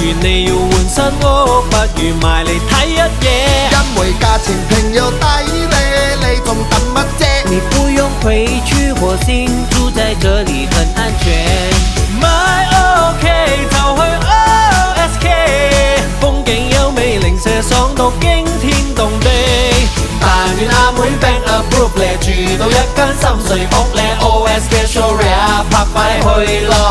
你要換新屋，不如埋嚟睇一夜。 因為價錢平又抵咧，你仲等乜啫？ 你不用回去火星，住在這裡很安全。My OK 就去 OSK， 風景優美，零舍爽到驚天動地。但願阿妹 bank approve 咧，住到一間深水埗咧 ，OSK Shore 拍快去咯！